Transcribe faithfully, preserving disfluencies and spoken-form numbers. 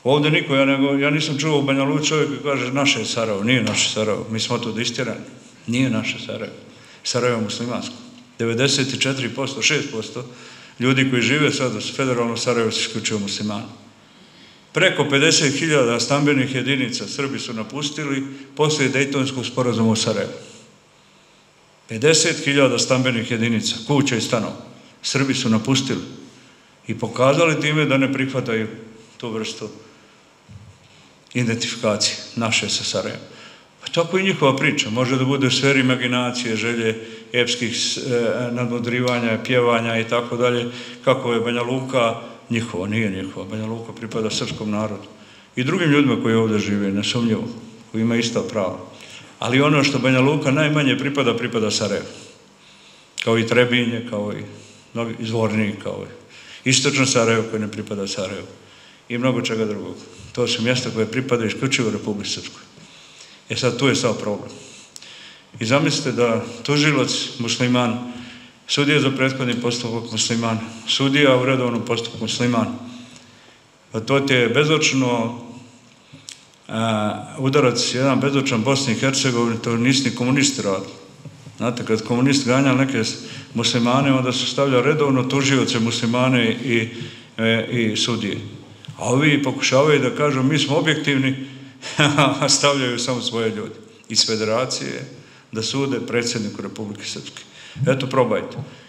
Ovdje niko, ja nisam čuo u Banja Luci čovjek koji kaže naše je Sarajevo, nije naše Sarajevo, mi smo tu istirani, nije naše Sarajevo, Sarajevo je muslimansko. devedeset četiri posto, šest posto ljudi koji žive sad u federalnom Sarajevu su isključivo muslimani. Preko pedeset hiljada stambenih jedinica Srbi su napustili poslije Dejtonskog sporazuma u Sarajevu. pedeset hiljada stambenih jedinica, kuća i stanova, Srbi su napustili i pokazali time da ne prihvataju tu vrstu identifikacije naše sa Sarajevom. Pa tako i njihova priča. Može da bude u sferi imaginacije, želje, epskih nadmudrivanja, pjevanja i tako dalje, kako je Banja Luka njihova, nije njihova. Banja Luka pripada srpskom narodu i drugim ljudima koji ovdje žive, nesumnjivo, koji imaju ista prava. Ali ono što Banja Luka najmanje pripada, pripada Sarajevu. Kao i Trebinje, kao i Zvornik, kao i istočno Sarajevo koje ne pripada Sarajevu i mnogo čega drugog. To su mjesta koje pripada isključivo Republici Srpskoj. E sad, tu je sad problem. I zamislite da tužilac musliman, sudija za prethodni postupak musliman, sudija u redovnom postupku musliman, pa to ti je bezočno udarac, jedan bezočan Bosni i Hercegovini, to nisu ni komunisti radili. Znate, kad komunisti ganjali neke muslimane, onda su stavljali redovno tužioce muslimane i sudije. A ovi pokušavaju da kažu mi smo objektivni, a stavljaju samo svoje ljudi iz federacije da sude predsjedniku Republike Srpske. Eto, probajte.